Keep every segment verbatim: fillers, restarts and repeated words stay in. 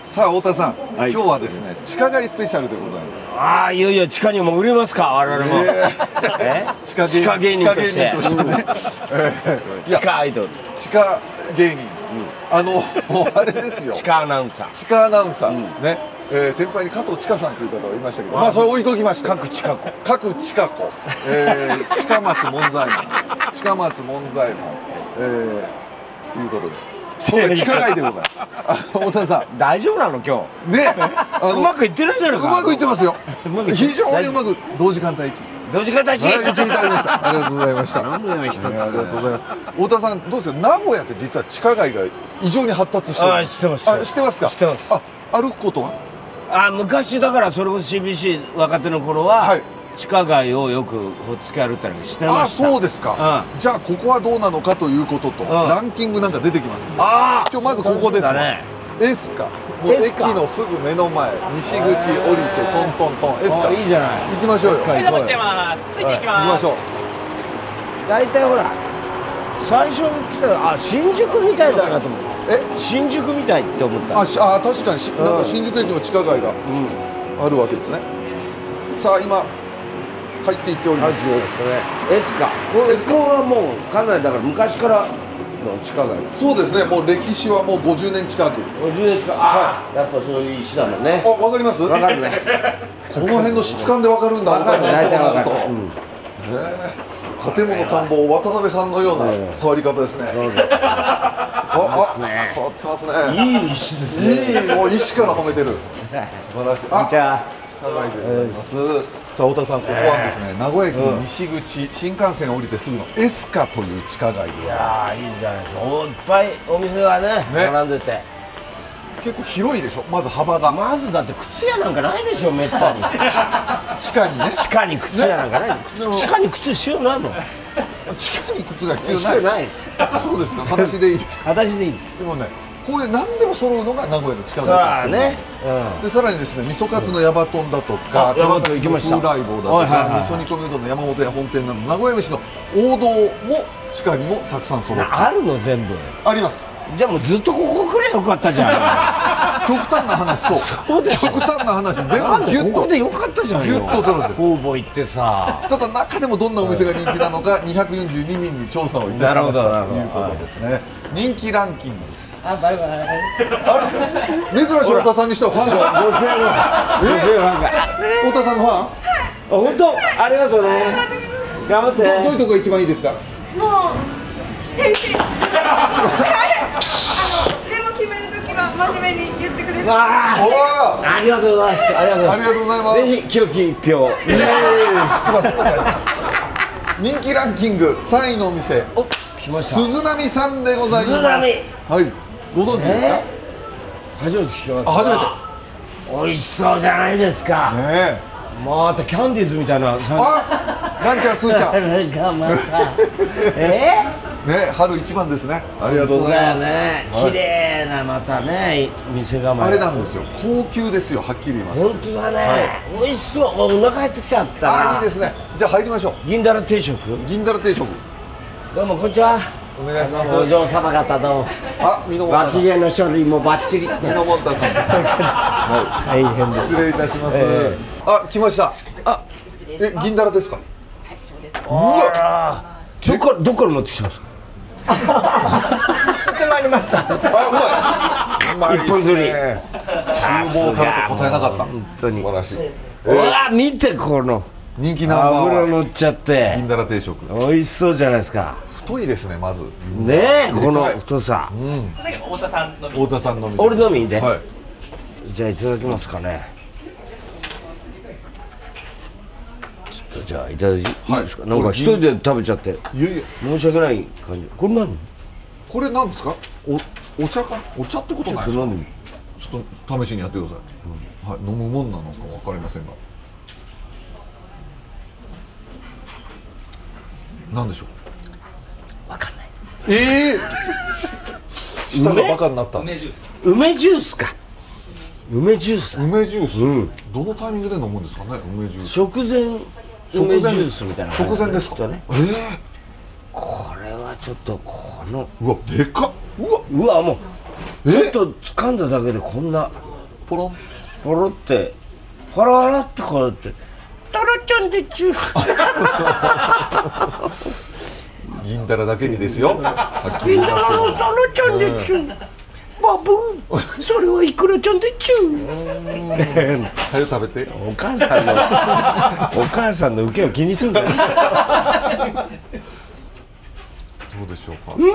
さあ太田さん、 はい、 今日はですね地下街スペシャルでございます。 ああ、いよいよ地下に潜りますか、我々も。 えー、 え地下地下芸人として、 地下芸人としてね、 うん、地下アイドル、 地下芸人、うん、あのあれですよ、 地下アナウンサー、 地下アナウンサー、うん、ね、えー、先輩に加藤千佳さんという方がいましたけど、まあそれ置いときまして、 各地下子、 各地下子、えー、近松門左衛門、近松門左衛門、えー、ということで。そう地下街でございます。あ、太田さん、 大丈夫なの今日？ね、 あのうまくいってないじゃないか。 うまくいってますよ。非常にうまく同時間帯一。 同時間帯一。 はい、一いただきました。ありがとうございました。 頼むよ一つ。ありがとうございます。太田さんどうですか。名古屋って実は地下街が異常に発達してる。 あ、知ってます。 あ、知ってますか。 知ってます。 あ、歩くことは？ あ、昔だからそれこそ シービーシー 若手の頃は。はい。地下街をよくほっつき歩いたりしてました。 あ、そうですか。じゃあここはどうなのかということと、ランキングなんか出てきますんで。今日まずここですね。エスカ。もう駅のすぐ目の前、西口降りてトントントンエスカ。 いいじゃない。 行きましょうよ。 ついていきます。ついていきます。 行きましょう。 大体ほら最初に来たあ新宿みたいだなと思って。え、新宿みたいって思った。 あ、あ、確かにしなんか新宿駅の地下街があるわけですね。さあ今。入っていっております。 エスカ。エスカはもうかなりだから昔からの地下街。 そうですね。もう歴史はもうごじゅうねん近く。 ごじゅうねん近く。ああ、やっぱそういう石だもんね。 あ、わかります？ わかるね。 この辺の質感でわかるんだ。 わかる。大体わかる。 建物探訪渡辺さんのような触り方ですね。あ、あ、触ってますね。 いい石ですね。 いい、もう石から褒めてる。素晴らしい。あ、地下街でございます。さあ太田さん、ここはですね名古屋駅の西口、新幹線が降りてすぐのエスカという地下街で。いやー、いいじゃないですか。いっぱいお店がね並んでて結構広いでしょ。まず幅がまずだって靴屋なんかないでしょ、めったに。 地下にね、 地下に靴屋なんかない。地下に靴必要ないもん。 地下に靴が必要ない。 必要ないです。 そうですか。裸足でいいですか。 裸足でいいです。 でもね、こういう何でも揃うのが名古屋の地下街だね。 でさらにですね、味噌カツのヤバトンだとか、手羽先の風来坊だとか、味噌煮込みうどんの山本屋本店など名古屋飯の王道も地下にもたくさん揃ってあるの。全部あります。 じゃあもうずっとここ来ればよかったじゃん。 極端な話、そうそうです。極端な話全部ギュッとここでよかったじゃん。 ギュッと揃って方々行ってさ。 ただ中でもどんなお店が人気なのかにひゃくよんじゅうににんに調査をいたしましたということですね。人気ランキング。 あ、バイバイ。 あれ、珍しい太田さんにしてはファンが。 女性の。女性ファンが。 太田さんのファン。あ、 本当。ありがとうね。頑張って。 どういうとこが一番いいですか。 もう。天気。でも決めるときは真面目に言ってくれる。 ありがとうございます。ありがとうございます。 ありがとうございます。 ぜひ清き一票。 いえいえ、出馬するのかい。人気ランキングさんいのお店。 お、来ました。 鈴波さんでございます。 鈴波。 はい。ご存知ですか。 初めて聞きました。 あ、初めて。 美味しそうじゃないですか。ねえ。またキャンディーズみたいな。 あ、ランちゃん、スーちゃん。 ええ。ね、春一番ですね。ありがとうございます。 ね、綺麗なまたね、店構え。 あれなんですよ。高級ですよ。はっきり言います。 本当だね。美味しそう。お腹減ってきちゃった。 あ、いいですね。じゃあ入りましょう。 銀だら定食。 銀だら定食。 どうもこんにちは。 お願いします。 お嬢様方どうも。 あ、美濃もんたさん。 脇毛の処理もバッチリ。 美濃もんたさんです。はい。 大変です。 失礼いたします。あ、来ました。あ、え、銀だらですか。 うわ。どこどこから持ってきたんですか。釣ってまいりました。 あ、うまい。うまいですね。厨房からと答えなかった。 本当に素晴らしい。 うわ、見てこの人気ナンバーワン。 油乗っちゃって。 銀だら定食。 美味しそうじゃないですか。 太いですね、まず。 ねえ、この太さ。 太田さんのみ。 太田さんのみ。 俺のみで。 はい。 じゃあいただきますかね。ちょっとじゃあいただきいいですか。なんか一人で食べちゃって。いやいや。申し訳ない感じ。これ何？ これなんですか？おお茶か？お茶ってことないですか？ちょっと試しにやってください。はい、飲むもんなのかわかりませんが。なんでしょう。 わかんない。 ええ。舌がバカになった。 梅ジュース。梅ジュースか。梅ジュース。 梅ジュース。どのタイミングで飲むんですかね。梅ジュース。 食前梅ジュースみたいな。 食前ですかね。ええ。 これはちょっとこの。 うわ、でかっ。うわ。 うわ、もう。ちょっと掴んだだけでこんな。 ポロンポロってハラハラってこうやってタラちゃんでちゅう銀だらだけにですよ。はっきり言い銀だますけども。 らのタラちゃんでちゅうバブーそれはいくらちゃんでちゅうはよ食べて。 お母さんのお母さんの受けを気にするんだよ。 どうでしょうか。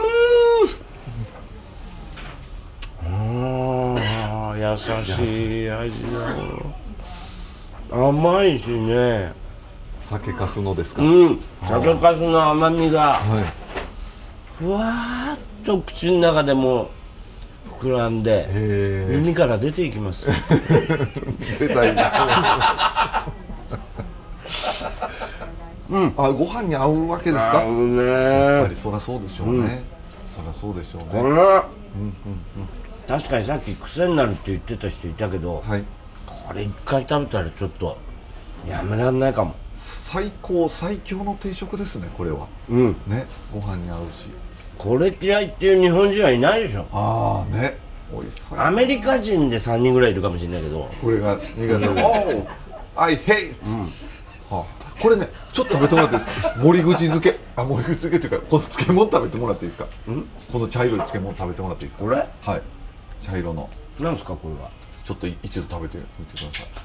うーん優しい味だ。甘いしね。 酒粕のですか。 うん酒粕の甘みがはい。 ふわーっと口の中でも膨らんでへえ。 耳から出ていきます。 出たいな。うん。あ、ご飯に合うわけですか。 合うねやっぱりそりゃそうでしょうね。そりゃそうでしょうね。 これ、うんうんうん、確かにさっき癖になるって言ってた人いたけど、 はい。 これ一回食べたらちょっとやめらんないかも。 最高最強の定食ですねこれは。 うんね、ご飯に合うし。 これ嫌いっていう日本人はいないでしょ。 ああね、美味しそうやな。 アメリカ人でさんにんぐらいいるかもしれないけどこれが苦手。おお、I hate。はあ、これね、ちょっと食べてもらっていいですか。森口漬け、あ、森口漬けっていうか、この漬物食べてもらっていいですか。この茶色い漬物食べてもらっていいですか。 これはい。茶色の。 なんですかこれは。 ちょっと一度食べてみてください。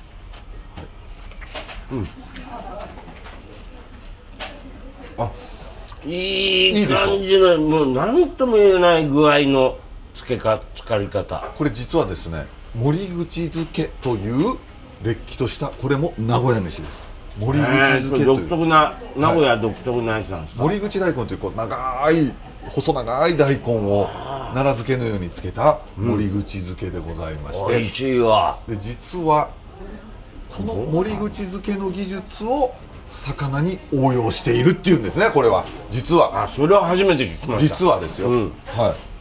あ、いいいいでしょ感じのもう何とも言えない具合の漬けか漬かり方。 これ実はですね、森口漬けというれっきとしたこれも名古屋飯です。森口漬けという、 独特な名古屋独特なやつなんですか。 森口大根というこう長い細長い大根を奈良漬けのように漬けた森口漬けでございまして、 美味しいわ。 で実はこの森口漬けの技術を魚に応用しているっていうんですね。これは実はあ、それは初めて聞きました。 実はですよ、 うんはい。